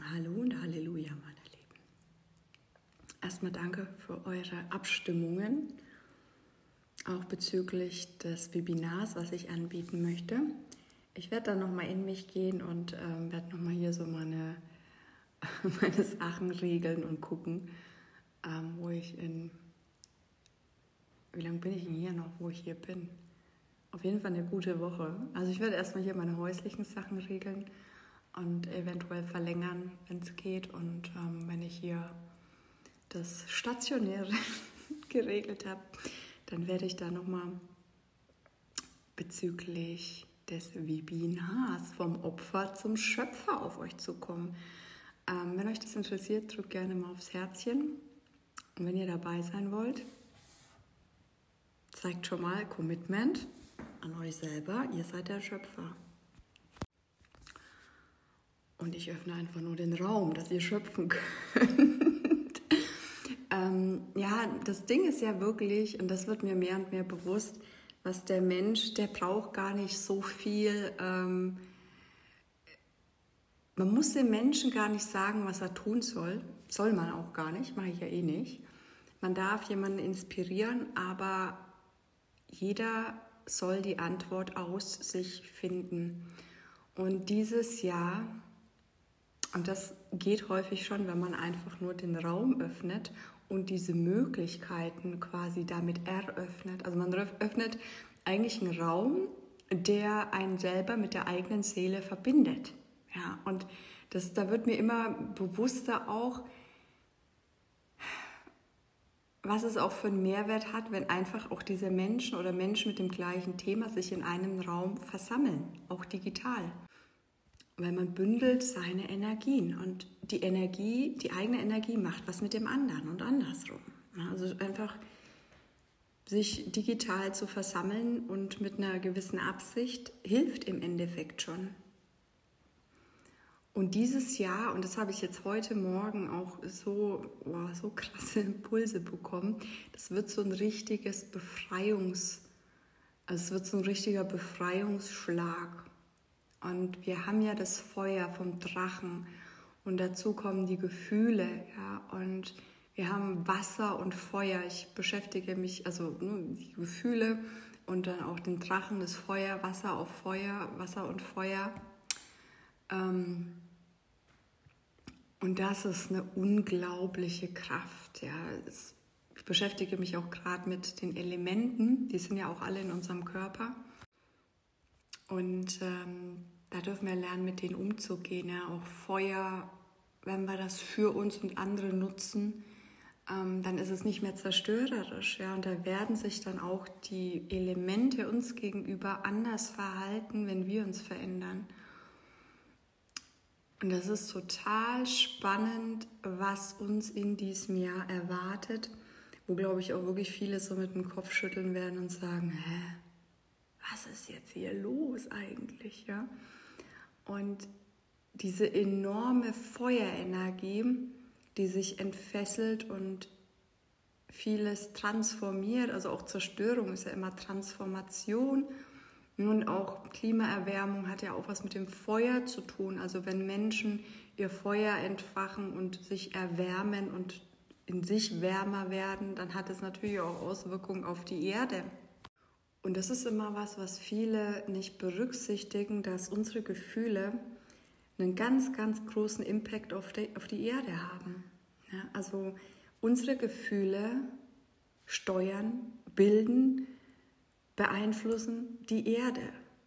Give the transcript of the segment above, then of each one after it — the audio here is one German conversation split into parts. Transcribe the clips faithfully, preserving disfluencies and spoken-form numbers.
Hallo und Halleluja, meine Lieben. Erstmal danke für eure Abstimmungen, auch bezüglich des Webinars, was ich anbieten möchte. Ich werde dann nochmal in mich gehen und ähm, werde nochmal hier so meine, meine Sachen regeln und gucken, ähm, wo ich in, wie lange bin ich denn hier noch, wo ich hier bin. Auf jeden Fall eine gute Woche. Also ich werde erstmal hier meine häuslichen Sachen regeln und eventuell verlängern, wenn es geht. Und ähm, wenn ich hier das Stationäre geregelt habe, dann werde ich da nochmal bezüglich des Webinars vom Opfer zum Schöpfer auf euch zukommen. Ähm, wenn euch das interessiert, drückt gerne mal aufs Herzchen. Und wenn ihr dabei sein wollt, zeigt schon mal Commitment an euch selber. Ihr seid der Schöpfer. Und ich öffne einfach nur den Raum, dass ihr schöpfen könnt. ähm, ja, das Ding ist ja wirklich, und das wird mir mehr und mehr bewusst, was der Mensch, der braucht gar nicht so viel. Ähm, man muss dem Menschen gar nicht sagen, was er tun soll. Soll man auch gar nicht, mache ich ja eh nicht. Man darf jemanden inspirieren, aber jeder soll die Antwort aus sich finden. Und dieses Jahr, und das geht häufig schon, wenn man einfach nur den Raum öffnet und diese Möglichkeiten quasi damit eröffnet. Also man öffnet eigentlich einen Raum, der einen selber mit der eigenen Seele verbindet. Ja, und das, da wird mir immer bewusster auch, was es auch für einen Mehrwert hat, wenn einfach auch diese Menschen oder Menschen mit dem gleichen Thema sich in einem Raum versammeln, auch digital. Weil man bündelt seine Energien und die Energie, die eigene Energie macht was mit dem anderen und andersrum. Also einfach sich digital zu versammeln und mit einer gewissen Absicht hilft im Endeffekt schon. Und dieses Jahr, und das habe ich jetzt heute Morgen auch so, oh, so krasse Impulse bekommen, das wird so ein richtiges Befreiungs, also es wird so ein richtiger Befreiungsschlag. Und wir haben ja das Feuer vom Drachen und dazu kommen die Gefühle, ja, und wir haben Wasser und Feuer. Ich beschäftige mich, also ne, die Gefühle und dann auch den Drachen, das Feuer, Wasser auf Feuer, Wasser und Feuer. Ähm, und das ist eine unglaubliche Kraft, ja. Es, ich beschäftige mich auch gerade mit den Elementen, die sind ja auch alle in unserem Körper. Und ähm, da dürfen wir lernen, mit denen umzugehen. Ja. Auch Feuer, wenn wir das für uns und andere nutzen, ähm, dann ist es nicht mehr zerstörerisch. Ja. Und da werden sich dann auch die Elemente uns gegenüber anders verhalten, wenn wir uns verändern. Und das ist total spannend, was uns in diesem Jahr erwartet, wo, glaube ich, auch wirklich viele so mit dem Kopf schütteln werden und sagen, hä? Was ist jetzt hier los eigentlich, ja? Und diese enorme Feuerenergie, die sich entfesselt und vieles transformiert, also auch Zerstörung ist ja immer Transformation und auch Klimaerwärmung hat ja auch was mit dem Feuer zu tun. Also wenn Menschen ihr Feuer entfachen und sich erwärmen und in sich wärmer werden, dann hat es natürlich auch Auswirkungen auf die Erde. Und das ist immer was, was viele nicht berücksichtigen, dass unsere Gefühle einen ganz, ganz großen Impact auf die, auf die Erde haben. Ja, also unsere Gefühle steuern, bilden, beeinflussen die Erde.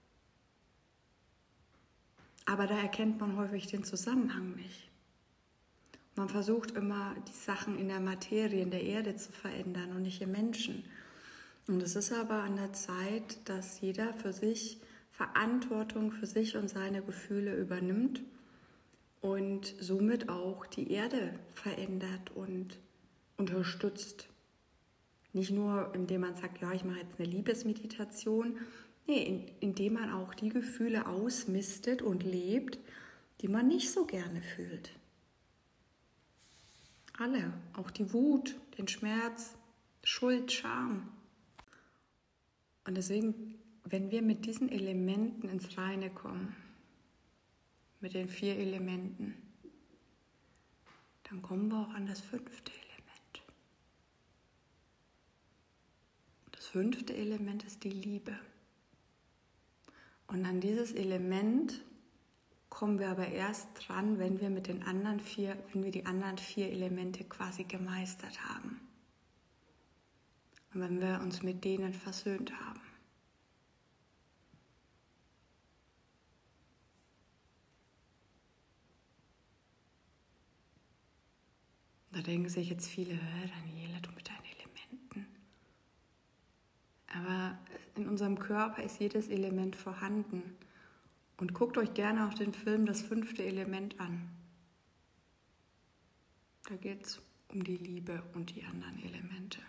Aber da erkennt man häufig den Zusammenhang nicht. Man versucht immer, die Sachen in der Materie, in der Erde zu verändern und nicht im Menschen. Und es ist aber an der Zeit, dass jeder für sich Verantwortung für sich und seine Gefühle übernimmt und somit auch die Erde verändert und unterstützt. Nicht nur, indem man sagt, ja, ich mache jetzt eine Liebesmeditation, nee, indem man auch die Gefühle ausmistet und lebt, die man nicht so gerne fühlt. Alle, auch die Wut, den Schmerz, Schuld, Scham. Und deswegen, wenn wir mit diesen Elementen ins Reine kommen, mit den vier Elementen, dann kommen wir auch an das fünfte Element. Das fünfte Element ist die Liebe. Und an dieses Element kommen wir aber erst dran, wenn wir mit den anderen vier, wenn wir die anderen vier Elemente quasi gemeistert haben. Und wenn wir uns mit denen versöhnt haben. Da denken sich jetzt viele, Daniela, du mit deinen Elementen. Aber in unserem Körper ist jedes Element vorhanden. Und guckt euch gerne auch den Film Das fünfte Element an. Da geht es um die Liebe und die anderen Elemente.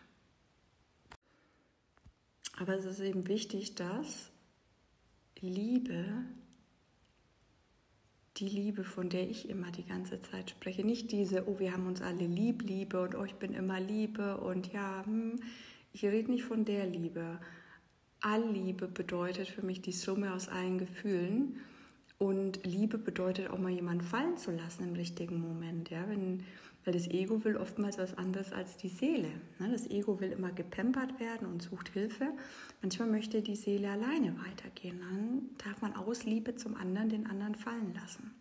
Aber es ist eben wichtig, dass Liebe, die Liebe, von der ich immer die ganze Zeit spreche, nicht diese, oh, wir haben uns alle lieb, Liebe und oh, ich bin immer Liebe und ja, hm, ich rede nicht von der Liebe. Allliebe bedeutet für mich die Summe aus allen Gefühlen und Liebe bedeutet auch mal jemanden fallen zu lassen im richtigen Moment, ja, wenn, weil das Ego will oftmals was anderes als die Seele. Ne? Das Ego will immer gepampert werden und sucht Hilfe. Manchmal möchte die Seele alleine weitergehen. Dann darf man aus Liebe zum anderen den anderen fallen lassen.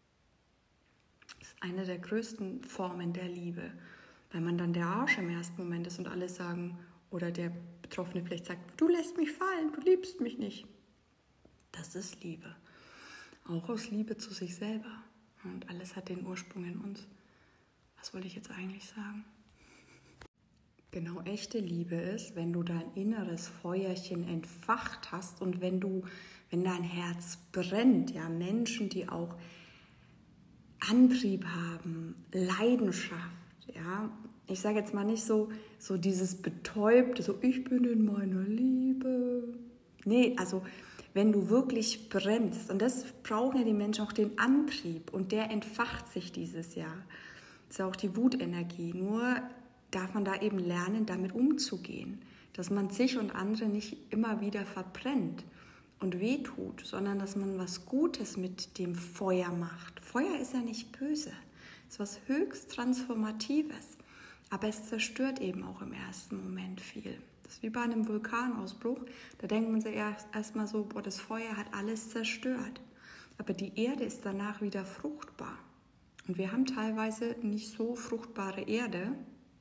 Das ist eine der größten Formen der Liebe, weil man dann der Arsch im ersten Moment ist und alle sagen, oder der Betroffene vielleicht sagt, du lässt mich fallen, du liebst mich nicht. Das ist Liebe. Auch aus Liebe zu sich selber. Und alles hat den Ursprung in uns. Was wollte ich jetzt eigentlich sagen? Genau, echte Liebe ist, wenn du dein inneres Feuerchen entfacht hast und wenn du, wenn dein Herz brennt, ja, Menschen, die auch Antrieb haben, Leidenschaft, ja, ich sage jetzt mal nicht so, so dieses Betäubte, so ich bin in meiner Liebe. Nee, also wenn du wirklich brennst, und das brauchen ja die Menschen auch den Antrieb und der entfacht sich dieses Jahr. Das ist ja auch die Wutenergie, nur darf man da eben lernen, damit umzugehen, dass man sich und andere nicht immer wieder verbrennt und wehtut, sondern dass man was Gutes mit dem Feuer macht. Feuer ist ja nicht böse, es ist was höchst Transformatives. Aber es zerstört eben auch im ersten Moment viel. Das ist wie bei einem Vulkanausbruch. Da denkt man sich erst erstmal so, boah, das Feuer hat alles zerstört. Aber die Erde ist danach wieder fruchtbar. Und wir haben teilweise nicht so fruchtbare Erde,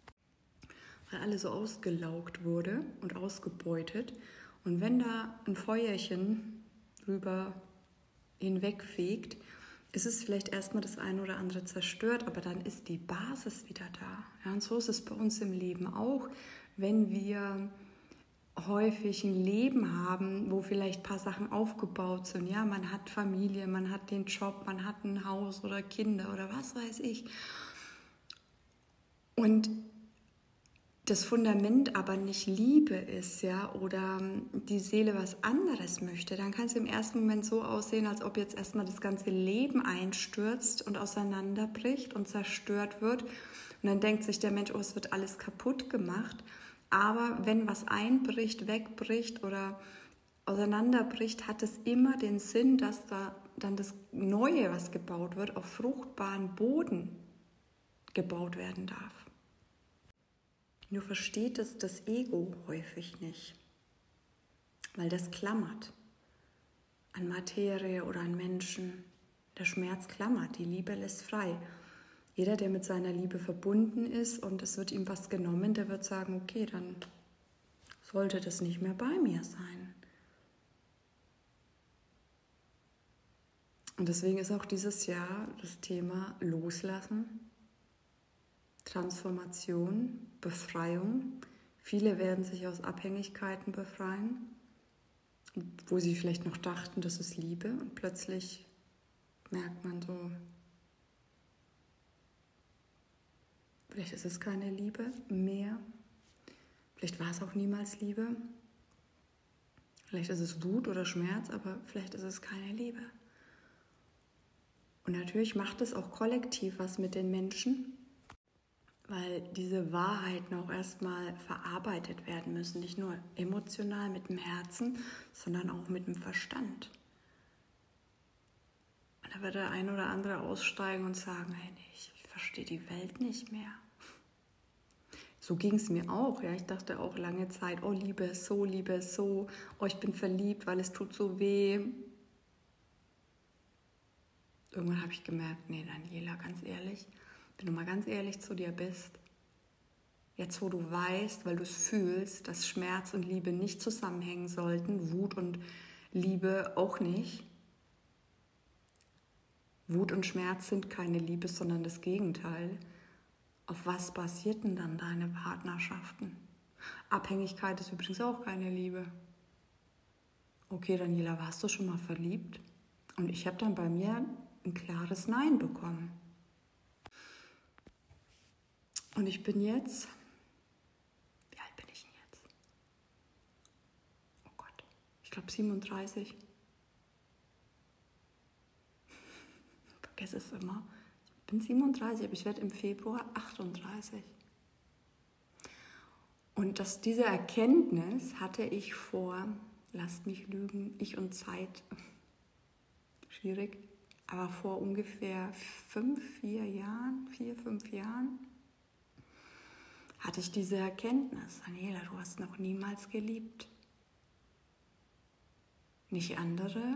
weil alles so ausgelaugt wurde und ausgebeutet. Und wenn da ein Feuerchen drüber hinwegfegt, ist es vielleicht erstmal das eine oder andere zerstört, aber dann ist die Basis wieder da. Ja, und so ist es bei uns im Leben auch, wenn wir häufig ein Leben haben, wo vielleicht ein paar Sachen aufgebaut sind. Ja, man hat Familie, man hat den Job, man hat ein Haus oder Kinder oder was weiß ich. Und das Fundament aber nicht Liebe ist, ja, oder die Seele was anderes möchte, dann kann es im ersten Moment so aussehen, als ob jetzt erstmal das ganze Leben einstürzt und auseinanderbricht und zerstört wird. Und dann denkt sich der Mensch, oh, es wird alles kaputt gemacht. Aber wenn was einbricht, wegbricht oder auseinanderbricht, hat es immer den Sinn, dass da dann das Neue, was gebaut wird, auf fruchtbaren Boden gebaut werden darf. Nur versteht es das Ego häufig nicht, weil das klammert an Materie oder an Menschen. Der Schmerz klammert, die Liebe lässt frei. Jeder, der mit seiner Liebe verbunden ist und es wird ihm was genommen, der wird sagen, okay, dann sollte das nicht mehr bei mir sein. Und deswegen ist auch dieses Jahr das Thema Loslassen, Transformation, Befreiung. Viele werden sich aus Abhängigkeiten befreien, wo sie vielleicht noch dachten, das ist Liebe. Und plötzlich merkt man so, vielleicht ist es keine Liebe mehr. Vielleicht war es auch niemals Liebe. Vielleicht ist es Wut oder Schmerz, aber vielleicht ist es keine Liebe. Und natürlich macht es auch kollektiv was mit den Menschen, weil diese Wahrheiten auch erstmal verarbeitet werden müssen. Nicht nur emotional mit dem Herzen, sondern auch mit dem Verstand. Und da wird der ein oder andere aussteigen und sagen, hey, nee, ich verstehe die Welt nicht mehr. So ging es mir auch. Ja. Ich dachte auch lange Zeit, oh, Liebe ist so, Liebe ist so, oh, ich bin verliebt, weil es tut so weh. Irgendwann habe ich gemerkt, nee, Daniela, ganz ehrlich, wenn du mal ganz ehrlich zu dir bist, jetzt wo du weißt, weil du es fühlst, dass Schmerz und Liebe nicht zusammenhängen sollten, Wut und Liebe auch nicht. Wut und Schmerz sind keine Liebe, sondern das Gegenteil. Auf was basierten dann deine Partnerschaften? Abhängigkeit ist übrigens auch keine Liebe. Okay, Daniela, warst du schon mal verliebt? Und ich habe dann bei mir ein klares Nein bekommen. Und ich bin jetzt, wie alt bin ich denn jetzt? Oh Gott, ich glaube siebenunddreißig. Ich vergesse es immer. Ich bin siebenunddreißig, aber ich werde im Februar achtunddreißig. Und das, diese Erkenntnis hatte ich vor, lasst mich lügen, ich und Zeit, schwierig, aber vor ungefähr fünf, vier Jahren, vier, fünf Jahren, hatte ich diese Erkenntnis. Daniela, du hast noch niemals geliebt. Nicht andere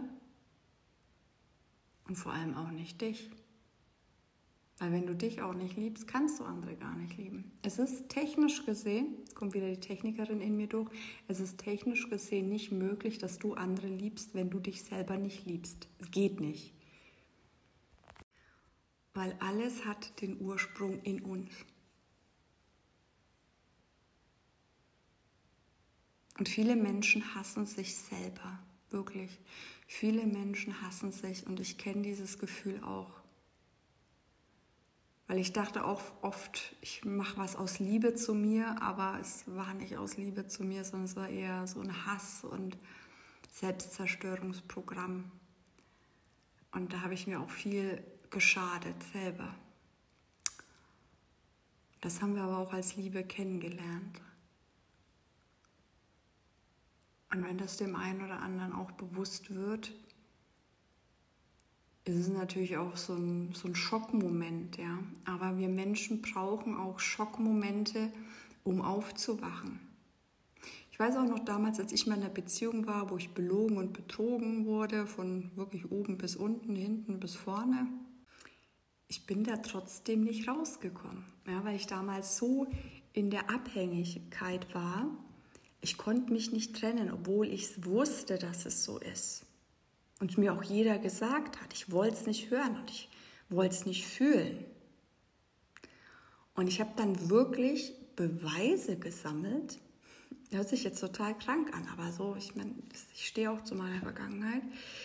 und vor allem auch nicht dich. Weil wenn du dich auch nicht liebst, kannst du andere gar nicht lieben. Es ist technisch gesehen, kommt wieder die Technikerin in mir durch, es ist technisch gesehen nicht möglich, dass du andere liebst, wenn du dich selber nicht liebst. Es geht nicht. Weil alles hat den Ursprung in uns. Und viele Menschen hassen sich selber, wirklich. Viele Menschen hassen sich und ich kenne dieses Gefühl auch. Weil ich dachte auch oft, ich mache was aus Liebe zu mir, aber es war nicht aus Liebe zu mir, sondern es war eher so ein Hass und Selbstzerstörungsprogramm. Und da habe ich mir auch viel geschadet selber. Das haben wir aber auch als Liebe kennengelernt. Und wenn das dem einen oder anderen auch bewusst wird, ist es natürlich auch so ein, so ein Schockmoment, ja. Aber wir Menschen brauchen auch Schockmomente, um aufzuwachen. Ich weiß auch noch damals, als ich mal in einer Beziehung war, wo ich belogen und betrogen wurde, von wirklich oben bis unten, hinten bis vorne. Ich bin da trotzdem nicht rausgekommen, ja, weil ich damals so in der Abhängigkeit war. Ich konnte mich nicht trennen, obwohl ich wusste, dass es so ist. Und mir auch jeder gesagt hat, ich wollte es nicht hören und ich wollte es nicht fühlen. Und ich habe dann wirklich Beweise gesammelt. Hört sich jetzt total krank an, aber so, ich meine, ich stehe auch zu meiner Vergangenheit.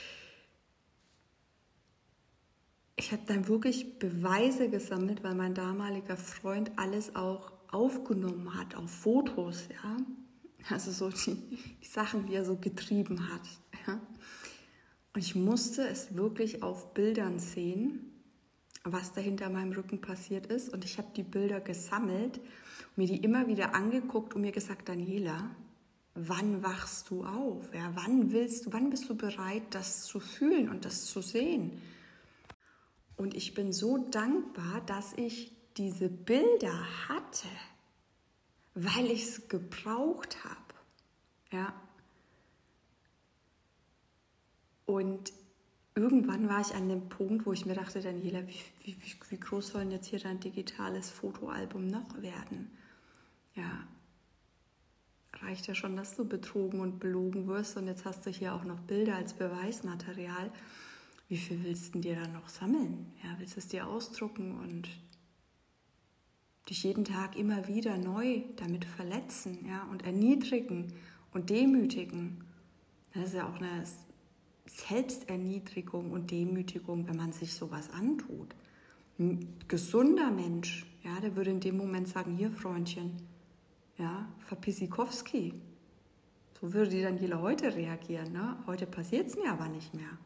Ich habe dann wirklich Beweise gesammelt, weil mein damaliger Freund alles auch aufgenommen hat, auf Fotos, ja. Also so die, die Sachen, die er so getrieben hat, ja. Und ich musste es wirklich auf Bildern sehen, was da hinter meinem Rücken passiert ist. Und ich habe die Bilder gesammelt, mir die immer wieder angeguckt und mir gesagt, Daniela, wann wachst du auf? Ja, wann willst du, wann bist du bereit, das zu fühlen und das zu sehen? Und ich bin so dankbar, dass ich diese Bilder hatte, weil ich es gebraucht habe. Ja. Und irgendwann war ich an dem Punkt, wo ich mir dachte, Daniela, wie, wie, wie groß soll denn jetzt hier dein digitales Fotoalbum noch werden? Ja, reicht ja schon, dass du betrogen und belogen wirst und jetzt hast du hier auch noch Bilder als Beweismaterial. Wie viel willst du dir dann noch sammeln? Ja, willst du es dir ausdrucken und dich jeden Tag immer wieder neu damit verletzen, ja, und erniedrigen und demütigen? Das ist ja auch eine Selbsterniedrigung und Demütigung, wenn man sich sowas antut. Ein gesunder Mensch, ja, der würde in dem Moment sagen, hier Freundchen, ja, Verpissikowski. So würde die Daniela heute reagieren, ne? Heute passiert es mir aber nicht mehr.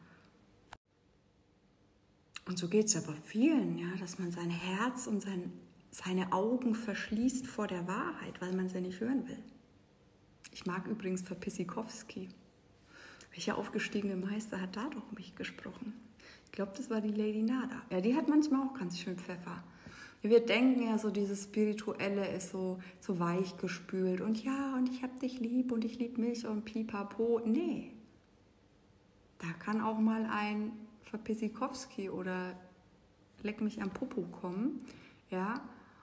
Und so geht es aber vielen, ja, dass man sein Herz und sein, seine Augen verschließt vor der Wahrheit, weil man sie nicht hören will. Ich mag übrigens Verpissikowski. Welcher aufgestiegene Meister hat da doch mich gesprochen? Ich glaube, das war die Lady Nada. Ja, die hat manchmal auch ganz schön Pfeffer. Wir denken ja so, dieses Spirituelle ist so, so weich gespült und ja, und ich hab dich lieb und ich lieb mich und pipapo. Nee, da kann auch mal ein Verpissikowski oder leck mich am Popo kommen, ja.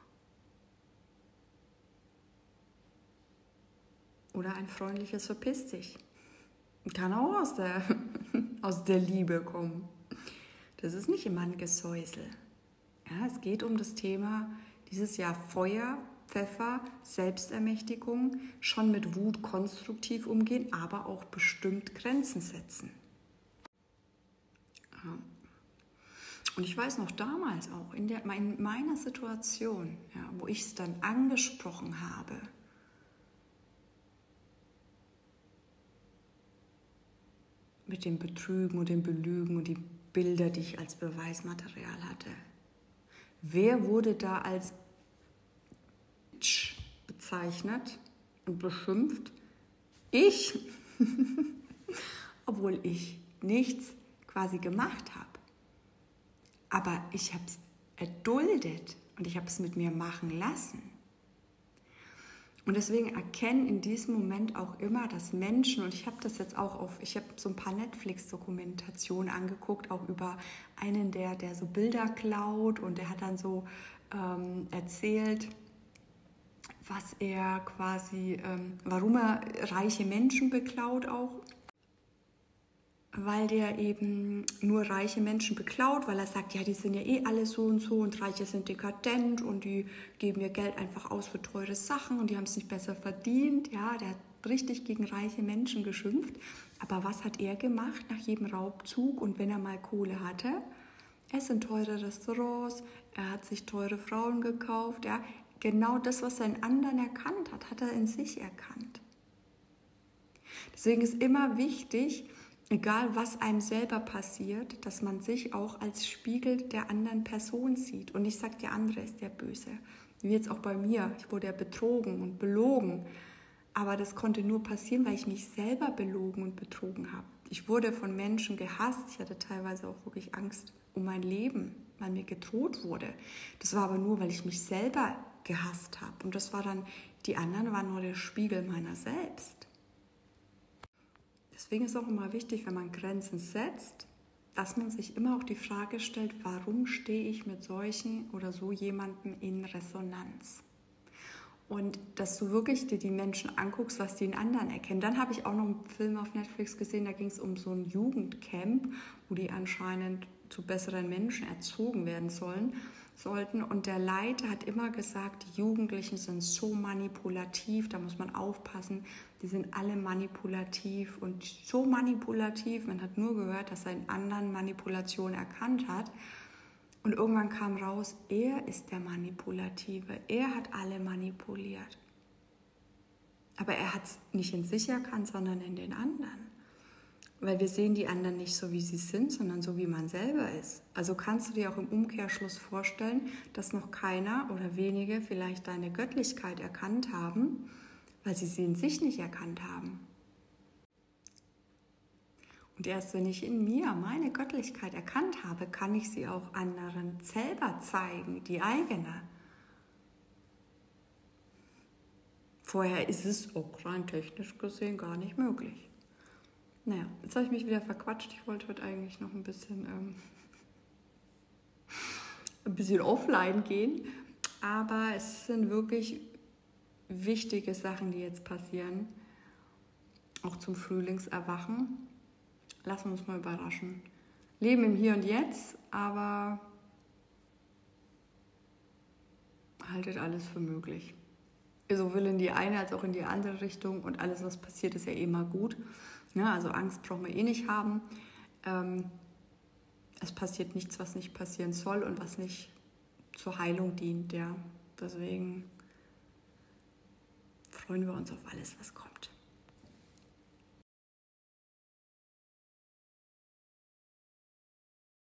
Oder ein freundliches Verpiss dich. Kann auch aus der, aus der Liebe kommen. Das ist nicht immer ein Gesäusel. Ja, es geht um das Thema dieses Jahr Feuer, Pfeffer, Selbstermächtigung, schon mit Wut konstruktiv umgehen, aber auch bestimmt Grenzen setzen. Ja. Und ich weiß noch damals auch, in, der, in meiner Situation, ja, wo ich es dann angesprochen habe, mit dem Betrügen und dem Belügen und die Bilder, die ich als Beweismaterial hatte. Wer wurde da als Bitch bezeichnet und beschimpft? Ich, obwohl ich nichts quasi gemacht habe. Aber ich habe es erduldet und ich habe es mit mir machen lassen. Und deswegen erkennen in diesem Moment auch immer, dass Menschen, und ich habe das jetzt auch auf, ich habe so ein paar Netflix-Dokumentationen angeguckt, auch über einen, der, der so Bilder klaut und der hat dann so ähm, erzählt, was er quasi, ähm, warum er reiche Menschen beklaut auch. Weil der eben nur reiche Menschen beklaut, weil er sagt, ja, die sind ja eh alle so und so und Reiche sind dekadent und die geben ihr Geld einfach aus für teure Sachen und die haben es nicht besser verdient. Ja, der hat richtig gegen reiche Menschen geschimpft. Aber was hat er gemacht nach jedem Raubzug und wenn er mal Kohle hatte? Er ist in teure Restaurants, er hat sich teure Frauen gekauft. Ja, genau das, was er in anderen erkannt hat, hat er in sich erkannt. Deswegen ist immer wichtig, egal was einem selber passiert, dass man sich auch als Spiegel der anderen Person sieht. Und nicht sagt, der andere ist der Böse. Wie jetzt auch bei mir. Ich wurde ja betrogen und belogen. Aber das konnte nur passieren, weil ich mich selber belogen und betrogen habe. Ich wurde von Menschen gehasst. Ich hatte teilweise auch wirklich Angst um mein Leben, weil mir gedroht wurde. Das war aber nur, weil ich mich selber gehasst habe. Und das war dann, die anderen waren nur der Spiegel meiner selbst. Deswegen ist auch immer wichtig, wenn man Grenzen setzt, dass man sich immer auch die Frage stellt, warum stehe ich mit solchen oder so jemandem in Resonanz? Und dass du wirklich dir die Menschen anguckst, was die in anderen erkennen. Dann habe ich auch noch einen Film auf Netflix gesehen, da ging es um so ein Jugendcamp, wo die anscheinend zu besseren Menschen erzogen werden sollen, sollten. Und der Leiter hat immer gesagt, die Jugendlichen sind so manipulativ, da muss man aufpassen, die sind alle manipulativ und so manipulativ. Man hat nur gehört, dass er in anderen Manipulationen erkannt hat. Und irgendwann kam raus, er ist der Manipulative, er hat alle manipuliert. Aber er hat es nicht in sich erkannt, sondern in den anderen. Weil wir sehen die anderen nicht so, wie sie sind, sondern so, wie man selber ist. Also kannst du dir auch im Umkehrschluss vorstellen, dass noch keiner oder wenige vielleicht deine Göttlichkeit erkannt haben, weil sie sie in sich nicht erkannt haben. Und erst wenn ich in mir meine Göttlichkeit erkannt habe, kann ich sie auch anderen selber zeigen, die eigene. Vorher ist es auch rein technisch gesehen gar nicht möglich. Naja, jetzt habe ich mich wieder verquatscht. Ich wollte heute eigentlich noch ein bisschen, ähm, ein bisschen offline gehen. Aber es sind wirklich wichtige Sachen, die jetzt passieren. Auch zum Frühlingserwachen. Lassen wir uns mal überraschen. Leben im Hier und Jetzt, aber haltet alles für möglich. Sowohl in die eine als auch in die andere Richtung. Und alles, was passiert, ist ja eh mal gut. Ja, also Angst brauchen wir eh nicht haben. Ähm, es passiert nichts, was nicht passieren soll und was nicht zur Heilung dient. Ja. Deswegen freuen wir uns auf alles, was kommt.